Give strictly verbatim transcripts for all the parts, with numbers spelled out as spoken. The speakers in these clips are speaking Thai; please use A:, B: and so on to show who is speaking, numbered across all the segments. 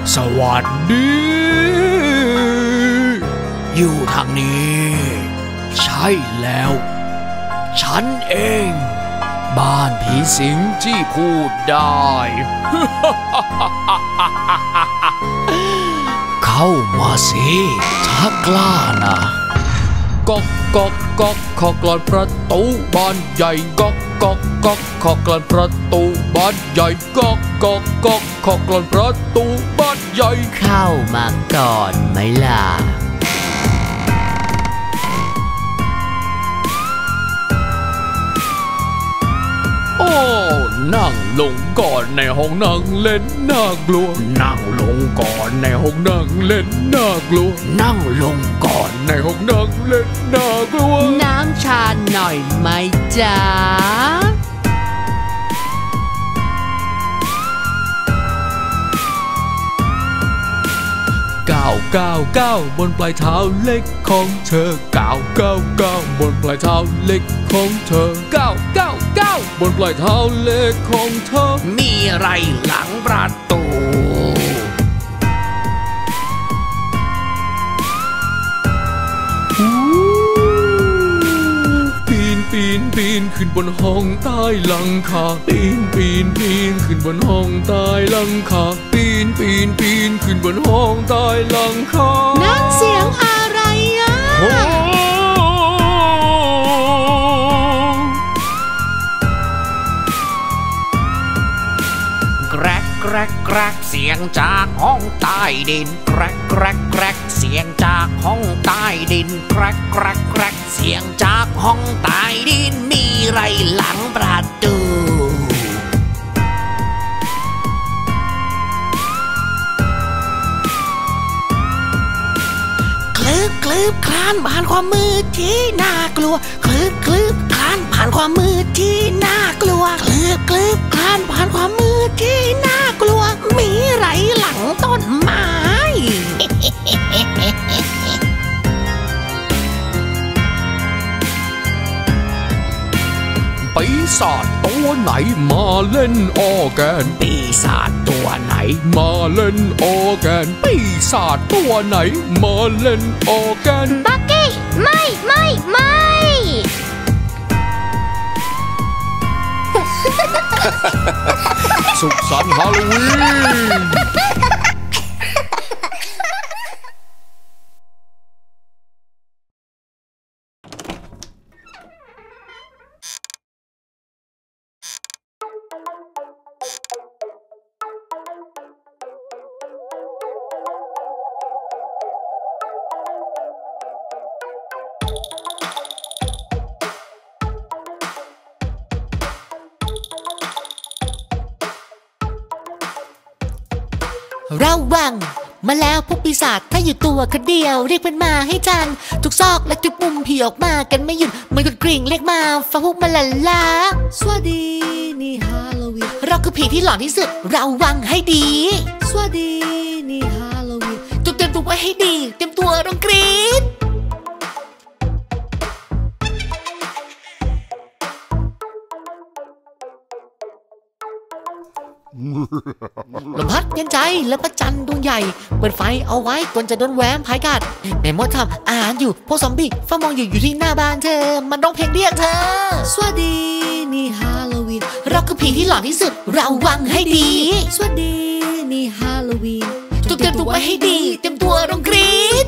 A: สวัสดีอยู่ทางนี้ใช่แล้วฉันเองบ้านผีสิงที่พูดได้ เข้ามาสิถ้ากล้านะก๊อกก๊อกก๊อกขอกลอนประตูบ้านใหญ่ก๊อกก๊อกก๊อกขอกลอนประตูบ้านใหญ่ก๊อกก๊อกก๊อกขอกลอนประตูบ้านใหญ่
B: เข้ามาก่อนไหมล่ะ
A: โอ้นั่งลงก่อนในห้องนั่งเล่นน่ากลัวนั่งลงก่อนในห้องนั่งเล่นน่ากลัวนั่งลงก่อนในห้องนั่งเล่นน่ากลัว
B: น้ำชาหน่อยไหมจ๊ะ
A: ก้าวก้าวก้าวบนปลายเท้าเล็กของเธอก้าวก้าวก้าวบนปลายเท้าเล็กของเธอก้าวก้าวก้าวบนปลายเท้าเล็กของเธอมีอะไรหลังประตูปีนปีนปีนขึ้นบนห้องใต้หลังคาปีนปีนปีนขึ้นบนห้องใต้หลังคาปีนปีนปีนขึ้นบนห้องใต้หลังคา
B: นั่นเสียงอะไรอ่ะ
A: แกรกแกรกแกรกเสียงจากห้องใต้ดินแกรกแกรกแกรกเสียงจากห้องใต้ดินแกรกแกรกแกรกเสียงจากห้องใต้ดินมีไรหลังประตูคลืบคลืบคลานผ่านความมืดที่น่ากลัวคลืบคลืบคลานผ่านความมืดที่น่ากลัวคลืบคลืบคลานผ่านความมืดที่น่ากลัวมีไรหลังต้นไม้ปีศาจตัวไหนมาเล่นออร์แกนปีศาจตัวไหนมาเล่นออร์แกนปีศาจตัวไหนมาเล่นออร์แกน
C: บักกี้ไม่ไม่ไม่
A: สุขสันต์ฮาโลวีน
B: ระวังมาแล้วพวกปีศาจถ้าอยู่ตัวคนเดียวเรียกมันมาให้ทันทุกซอกและทุกมุมผีออกมากันไม่หยุดมันกดกริ่งเรียกมาฟังพวกมันละละสวัสดีนี่ฮาโลวีนเราคือผีที่หลอนที่สุดระวังให้ดีสวัสดีนี่ฮาโลวีนต้องเตรียมตัวไว้ให้ดีเตรียมตัวร้องกรี๊ดลมพัดเย็นใจและพระจันทร์ดวงใหญ่เปิดไฟเอาไว้ก่อนจะโดนแหวนพายกัดแม่มดทำอาหารอยู่พวกซอมบี้เฝ้ามองอยู่อยู่ที่หน้าบ้านเธอมันร้องเพลงเรียกเธอสวัสดีนี่ฮาโลวีนเราคือผีที่หลอนที่สุดระวังให้ดีสวัสดีนี่ฮาโลวีนต้องเตรียมตัวไว้ให้ดีเตรียมตัวร้องกรี๊ด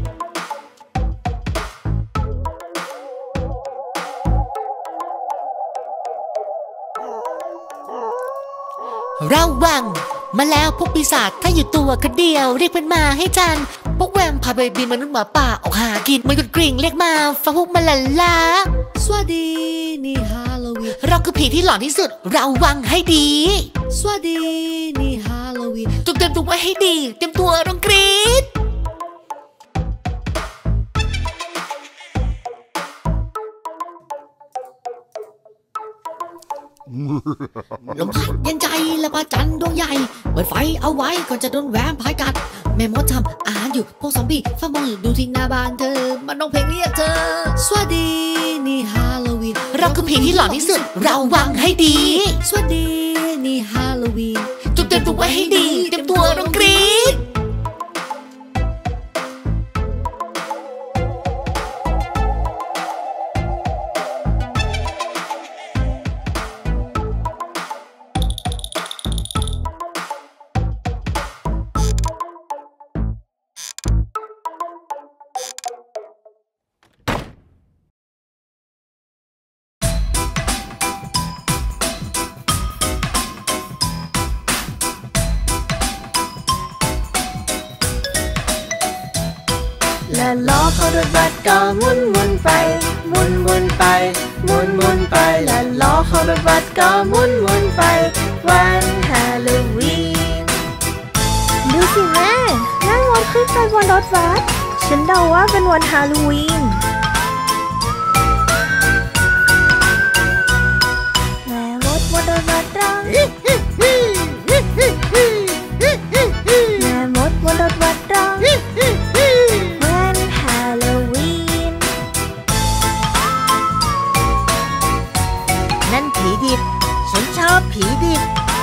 B: ระวังมาแล้วพวกปีศาจถ้าอยู่ตัวคนเดียวเรียกมันมาให้ทันพวกแวมพาไปบินมนุษย์หมาป่าออกหากินมันกดกริ่งเรียกมาฟังพวกมันละละสวัสดีนี่ฮาโลวีนเราคือผีที่หลอนที่สุดระวังให้ดีสวัสดีนี่ฮาโลวีนต้องเตรียมตัวไว้ให้ดีเตรียมตัวร้องกรี๊ดลมพัดเย็นใจและพระจันทร์ดวงใหญ่เปิดไฟเอาไว้ก่อนจะโดนแหวนพายกัดแม่มดทำอาหารอยู่พวกซอมบี้เฝ้ามองอยู่ดูที่หน้าบ้านเธอมันร้องเพลงเรียกเธอสวัสดีนี่ฮาโลวีนเราคือผีที่หลอนที่สุดระวังให้ดีสวัสดีนี่ฮาโลวีนต้องเตรียมตัวไว้ให้ดีเตรียมตัวร้องกรี๊ด
D: ล้อของรถบัสก็หมุนหมุนไปหมุนหมุนไปหมุนหมุนไปและล้อของรถบัสก็หมุนหมุนไปวันฮาโลวีนดูสิแม่นั่งรถขึ้นไปบนรถบัสฉันเดาว่าเป็นวันฮาโลวีนแม่มดบนรถบัสร้องแม่มดบนรถบัสร้องวันฮาโลวีนนั่นผีดิบฉันชอบผีดิบ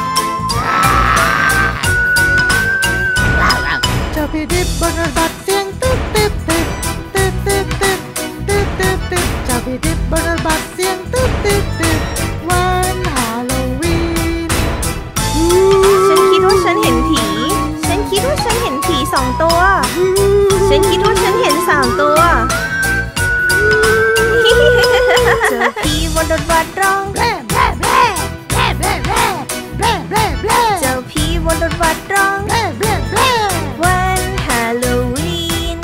D: เจ้าผีดิบบนรถบัสเสียงตึ๊ดตึ๊ดตึ๊ดตึ๊ดตึ๊ดตึ๊ดตึ๊ดตึ๊ดตึ๊ดเจ้าผีดิบบนรถบัสเสียงตึ๊ดตึ๊ดตึ๊ดวันฮาโลวีนฉันคิดว่าฉันเห็นผีฉันคิดว่าฉันเห็นผีสองตัวฉันคิดว่าฉันเห็นสามตัวเจอผีบนรถบัสร้องเจ้าผีบนรถบัสร้องวันฮาโลวีน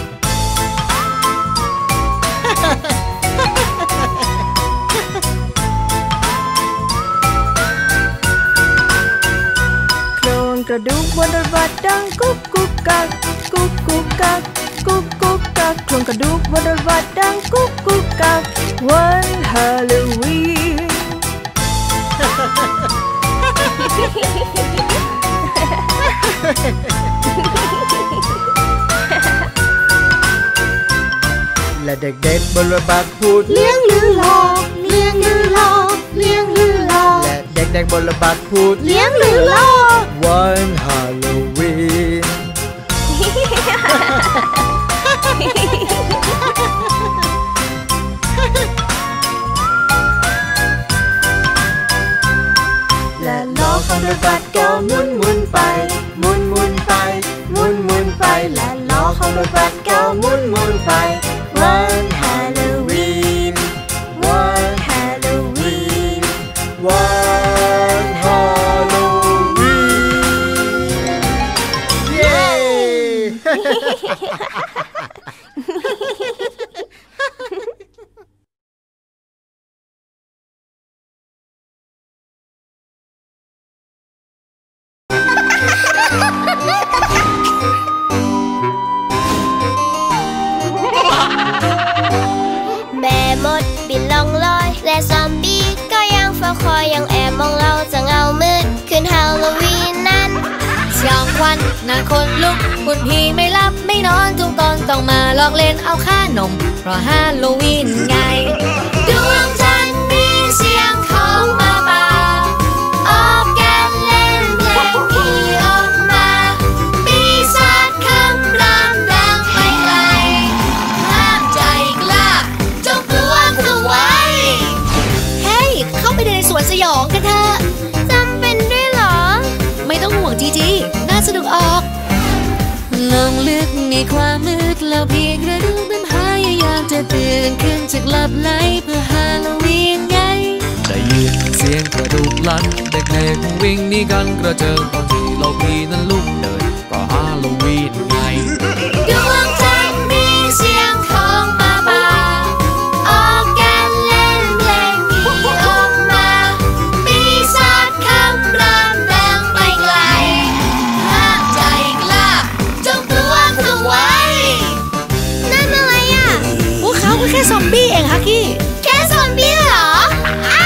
D: โครงกระดูกบนรถบัสดังกุ๊กกุ๊กกักกุ๊กกุ๊กกักกุ๊กกุ๊กกักโครงกระดูกบนรถบัสดังกุ๊กกุ๊กกักวันฮาโลวีนและเด็กๆบนรถบัสพูดเลี้ยงลือหลอกเลี้ยงลือหลอกเลี้ยงลือหลอกและเด็กๆบนรถบัสพูดเลี้ยงลือหลอกวันฮาโลวีนและล้อของรถบัสก็หมุนหมุนไปหมุนหมุนไปหมุนหมุนไปและล้อของรถบัสก็หมุนหมุนไปวันฮาโลวีนวันฮาโลวีนวันฮาโลวีนเย้
C: แม่มดบินล่องลอยและซอมบี้ก็ยังเฝ้าคอยยังแอบมองเราจะเงามืดคืนฮาโลวีนนั้น
B: สยองควันน่าคนลุกคุณพี่ไม่หลับไม่นอนทุกตนต้องมาลอกเล่นเอาค่านมเพราะฮาโลวีนไงดวงจันทร์มีเสียงของหมาป่าออกกันเล่นเพลงผีออกมาปีศาจคำรามดังไปไกลห้ามใจกล้าจงกลัวเข้าไว้เฮ้ยเข้าไปในสวนสยองกันเถอะ
C: จำเป็นด้วยเหรอ
B: ไม่ต้องห่วงจีจีน่าสนุกออกลงลึกในความมืดแล้วพี่กระดูกมันพยายามจะตื่นขึ้นจากหลับไหลเพื่อฮาโลวีนไง
A: ได้ยินเสียงกระดูกลั่นเด็กๆวิ่งหนีกันกระเจิงตอนที่เราพี่นั้นลุกเดินเพราะฮาโลวีนไง
B: ดวงจันทร์มีเสียงของหมาป่าออกกันเล่นเพลงผีออกมาปีศาจคำรามดังไปไกลห้ามใจกล้าจงกลัวเข้าไว้
C: นั่นอะไรอ่ะ
B: พวกเขาแค่ซอมบี้เองฮักกี้
C: แค่ซอมบี้เหรออ้า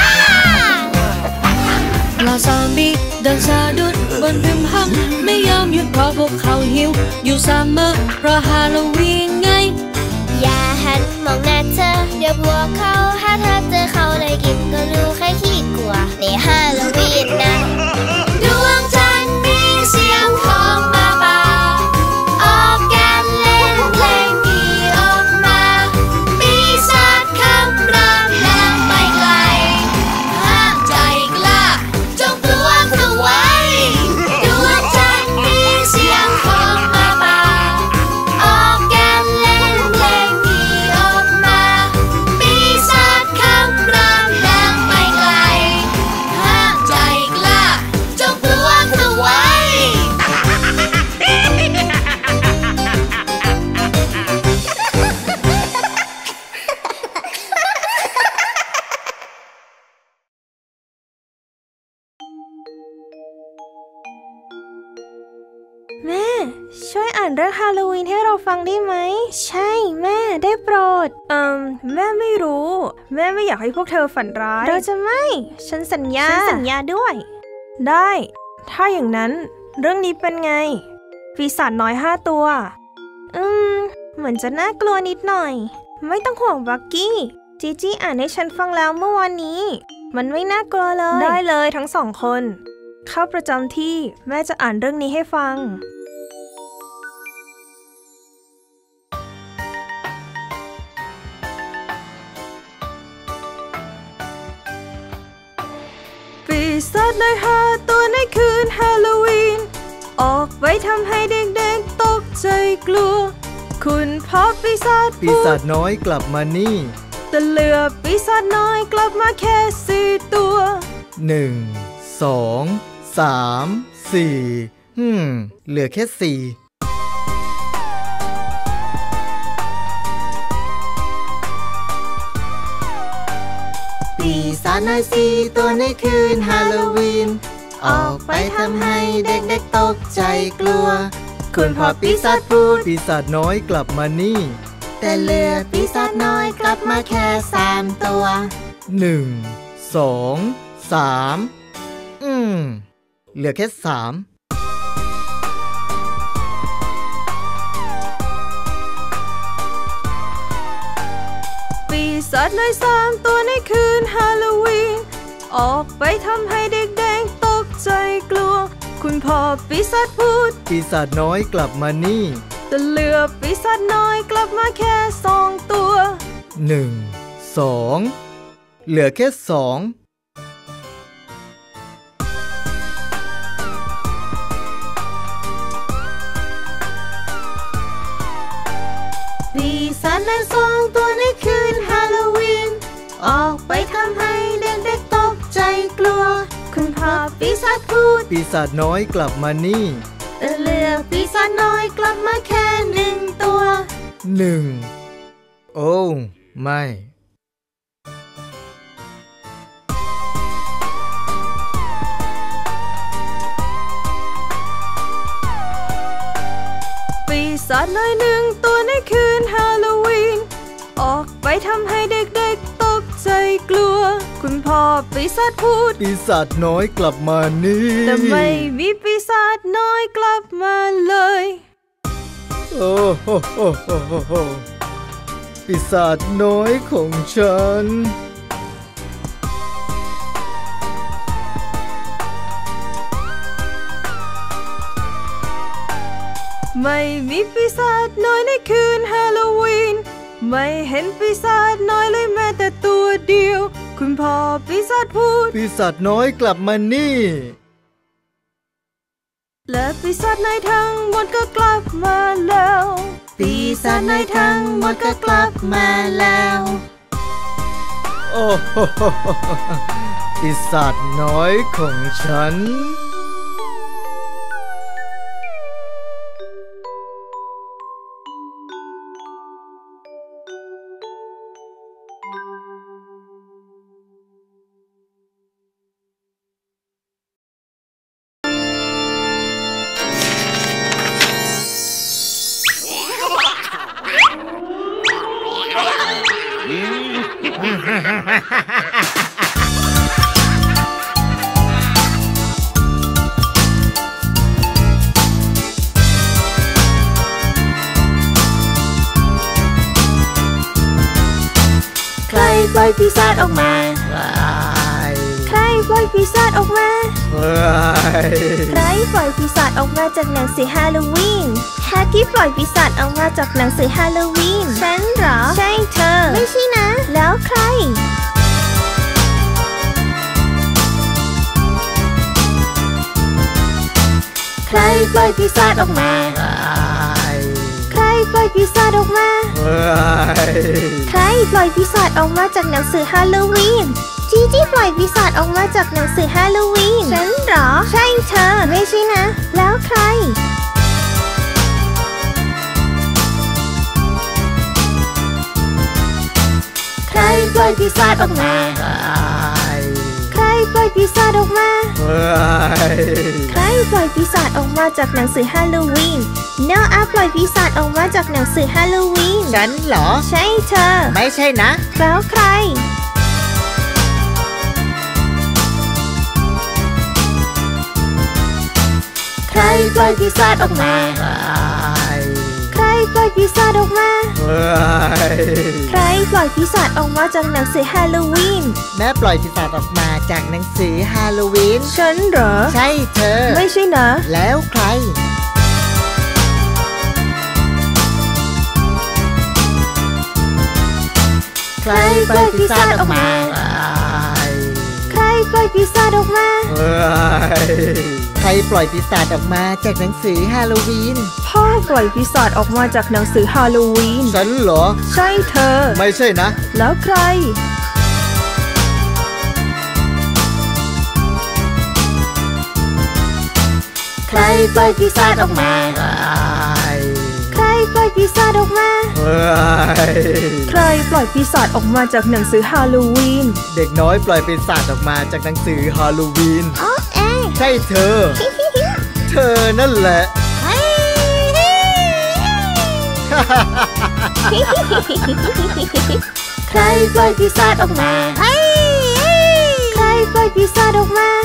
B: เราซอมบี้เดินสะดุดบนพึมพำไม่ยอมหยุดเพราะพวกเขาหิวอยู่เสมอเพราะฮาโลวีนไง
C: อย่าหันมองหน้าเธอเดี๋ยวพวกเขาถ้าเธอเจอเขาได้กินก็รู้แค่ขี้กลัวในฮาโลวีนนะ
B: ดวงจันทร์มีเสียงของหมาป่าออกกันเล่นเพลงผีออกมาปีศาจคำรามดังไปไกลห้ามใจกล้าจงกลัวเข้าไว้ดวงจันทร์มีเสียงของหมาป่าออกกันเล่นเพลงผีออกมาปีศาจคำรามดัง
D: แม่ช่วยอ่านเรื่องฮาโลวีนให้เราฟังได้ไหมใช่แม่ได้โปรดเอ่มแม่ไม่รู้แม่ไม่อยากให้พวกเธอฝันร้ายเราจะไม่ฉันสัญญาฉันสัญญาด้วยได้ถ้าอย่างนั้นเรื่องนี้เป็นไงปีศาจน้อยห้าตัวอืมเหมือนจะน่ากลัวนิดหน่อยไม่ต้องห่วงบักกี้จีจี้อ่านให้ฉันฟังแล้วเมื่อวานนี้มันไม่น่ากลัวเลยได้เลยทั้งสองคนเข้าประจำที่แม่จะอ่านเรื่องนี้ให้ฟังปีศาจน้อยห้าตัวในคืนฮาโลวีนออกไปทำให้เด็กๆตกใจกลัวคุณพ่อปีศาจปีศาจน้อยกลับมานี่แต่เหลือปีศาจน้อยกลับมาแค่สี่ตัวหนึ่งสองสามสี่ฮึมเหลือแค่สี่ปีศาจน้อยสี่ตัวในคืนฮาโลวีนออกไปทำให้เด็กๆตกใจกลัวคุณพ่อปีศาจพูดปีศาจน้อยกลับมานี่แต่เหลือปีศาจน้อยกลับมาแค่สามตัวหนึ่งสองสามอืมเหลือแค่สามปีศาจน้อยสามตัวในคืนฮาโลวีนออกไปทำให้เด็กๆตกใจกลัวคุณพ่อปีศาจพูดปีศาจน้อยกลับมานี่แต่เหลือปีศาจน้อยกลับมาแค่สองตัวหนึ่งสองเหลือแค่สองปีศาจน้อยสองตัวในคืนฮาโลวีนออกไปทำให้เด็กๆตกใจกลัวคุณพ่อปีศาจพูดปีศาจน้อยกลับมานี่แต่เหลือปีศาจน้อยกลับมาแค่หนึ่งตัวหนึ่งโอ้ไม่ปีศาจน้อยหนึ่งตัวในคืนฮาโลวีนออกไปทำให้เด็กๆตกใจกลัวคุณพ่อปีศาจพูดปีศาจน้อยกลับมานี่แต่ไม่มีปีศาจน้อยกลับมาเลยโอ้โหโอ้โหโอ้โหปีศาจน้อยของฉันไม่มีปีศาจน้อยในคืนฮาโลวีนไม่เห็นปีศาจน้อยเลยแม้แต่ตัวเดียวคุณพ่อปีศาจพูดปีศาจน้อยกลับมานี่และปีศาจน้อยทั้งหมดก็กลับมาแล้วปีศาจน้อยทั้งหมดก็กลับมาแล้วโอ้โหปีศาจน้อยของฉันปล่อยปีศาจออกมาใครปล่อยปีศาจออกมาใครปล่อยปีศาจออกมาจากหนังสือฮาโลวีนแฮกกี้ปล่อยปีศาจออกมาจากหนังสือฮาโลวีนฉันเหรอใช่เธอไม่ใช่นะแล้วใครใครปล่อยปีศาจออกมาใครปล่อยปีศาจออกมาใครปล่อยปีศาจออกมาจากหนังสือฮาโลวีนจีจี้ปล่อยปีศาจออกมาจากหนังสือฮาโลวีนฉันเหรอใช่เธอไม่ใช่นะแล้วใครใครปล่อยปีศาจออกมาใครปล่อยปีศาจออกมาใครปล่อยปีศาจออกมาจากหนังสือฮาโลวีนโนอาปล่อยปีศาจออกมาจากหนังสือฮาโลวีน
B: ฉันเหรอ
D: ใช่เธอ
B: ไม่ใช่นะ
D: แล้วใครใครปล่อยปีศาจออกมาใครปล่อยปีศาจออกมาใครปล่อยปีศาจออกมาจากหนังสือฮาโลวีน
B: แม่ปล่อยปีศาจออกมาจากหนังสือฮาโลวีน
D: ฉันเหรอ
B: ใช่เธอ
D: ไม่ใช่นะ
B: แล้วใครใครปล่อยปีศาจออกมา
D: ใครปล่อยปีศาจออกมา
B: ใครปล่อยปีศาจออกมาจากหนังสือฮาโลวีน
D: พ่อปล่อยปีศาจออกมาจากหนังสือฮาโลวีน
B: ฉันเหรอ
D: ใช่เธอ
B: ไม่ใช่นะ
D: แล้วใคร
B: ใครปล่อยปีศาจออกมา
D: ใครปล่อยปีศาจออกมาใครปล่อยปีศาจออกมาจากหนังสือฮาโลวีน
B: เด็กน้อยปล่อยปีศาจออกมาจากหนังสือฮาโลวีน
D: อ๋อเอ๊
B: ใช่เธอเธอนั่นแหละ
D: ใครปล่อยปีศาจออกมาใครปล่อยปีศาจออกมา